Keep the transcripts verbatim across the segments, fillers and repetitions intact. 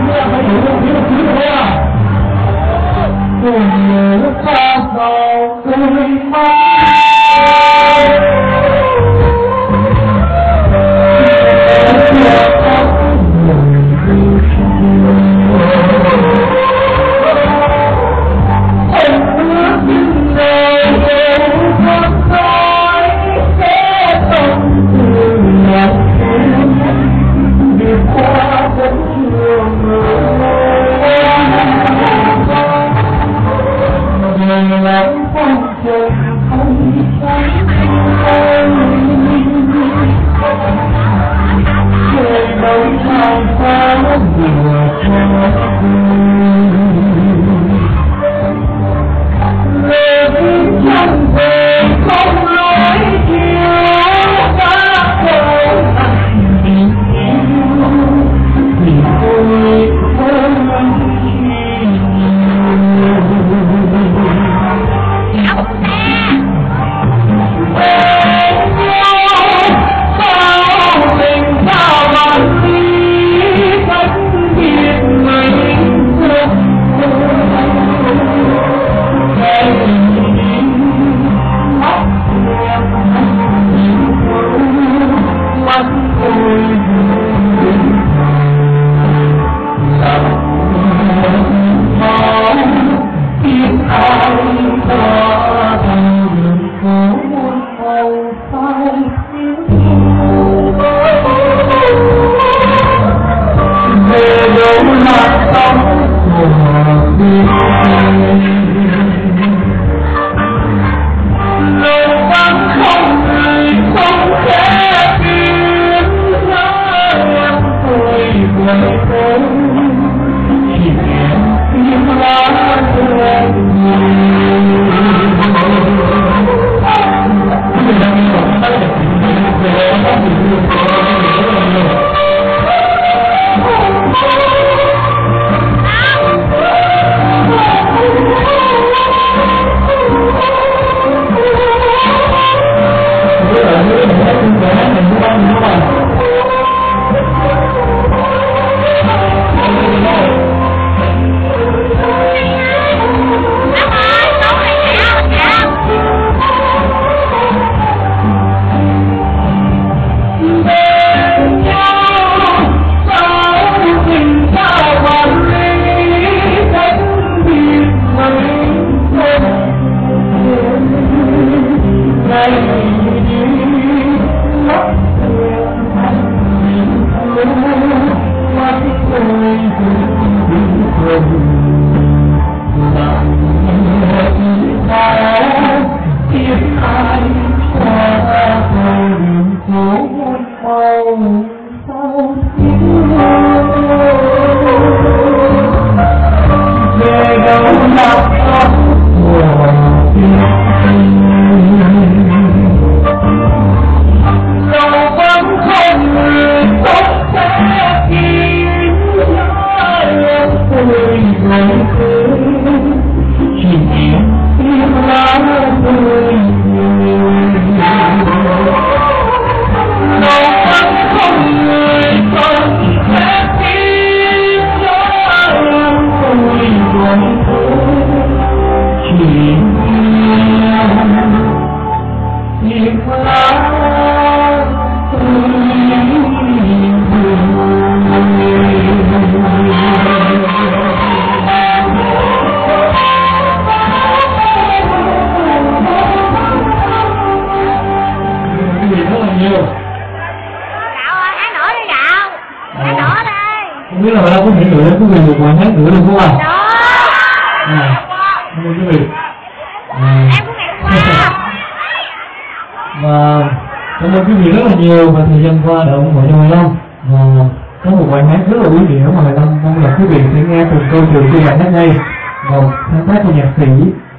Nhiều và thời gian qua đã ủng hộ cho Hoài Long, và có một bài hát rất là ý nghĩa mà Hoài Long mong là quý vị sẽ nghe từng câu chuyện của bài hát này, một sáng tác của nhạc sĩ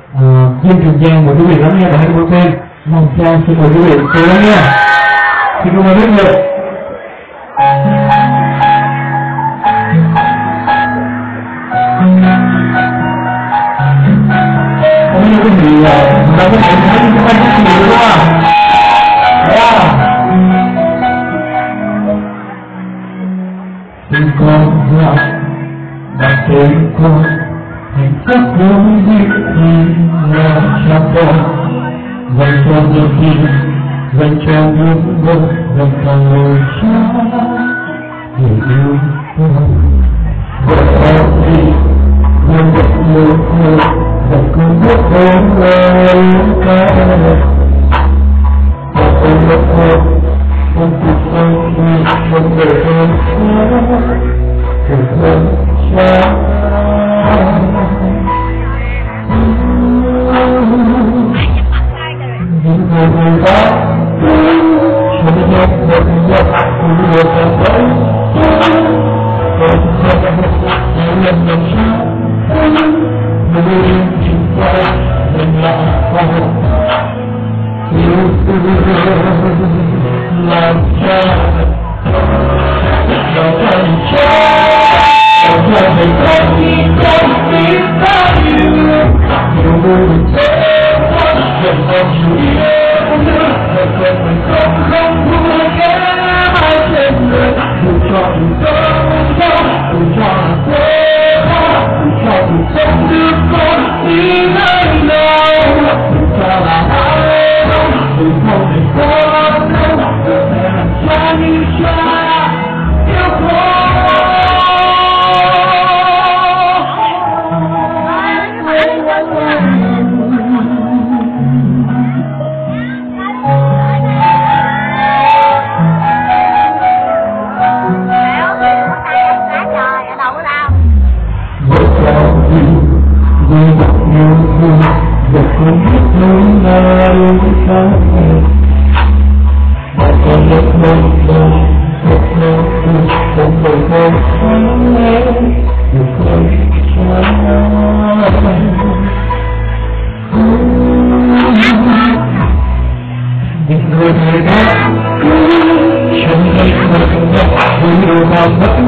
Duyên Trường Giang. Mời quý vị lắng nghe bài hát đầu tiên. Mong cha xin mời quý vị cùng lắng nghe. Xin cảm ơn rất nhiều. Không biết quý vị đã có thể thấy những bài hát gì đúng không? Tình con gặp mà tôi con hạnh phúc không biết gì là cho con dành cho những gì dành cho những bông dành cho người cha để yêu con vợ con đi nhưng được một người và cũng biết ơn lời ca và con mất hồn con cuộc sống đi không để con xa để con cha những người người ta cho đến nhất một nhất cũng được cảm thấy con sẽ những lần lần sau người chúng ta mình là con yêu thương làm cha làm thành cha làm thành con đi con đi ta yêu nhiều người thế dần dần chủ yêu nữa dần dần mình không không thua kém ai trên đời dù cho mình sống sống dù cho là thế dù cho mình sống được con đi nơi nào dù cho là ai đâu dù không thể có đâu để làm cha như cha yêu con. Và con biết nơi nào xa và con mất mong mong mất mong mong không bởi con sáng nghe được con cha những người người ta trong đây mình gặp vui điều mà mất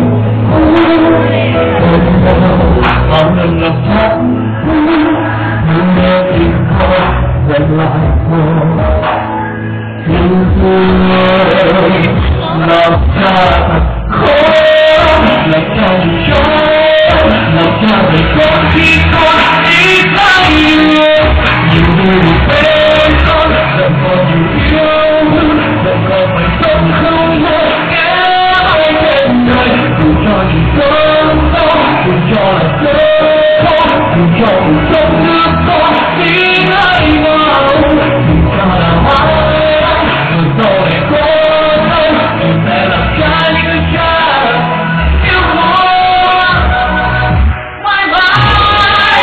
con lần lập thác nhưng nghe tiếng con vẫn lại con yêu thương làm cha khó làm cha được cho làm cha để con khi con đi ta yêu nhiều người bên con dần con nhiều yêu dần con phải sống không một kém ai trên đời dù cho chỉ cơn đau dù cho là cơn khổ dù cho cuộc sống nước con đi nơi nào dù cho là ai dù sau này có đâu dù sẽ là cha như cha yêu con mãi mãi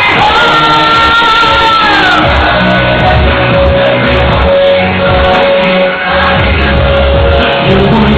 yêu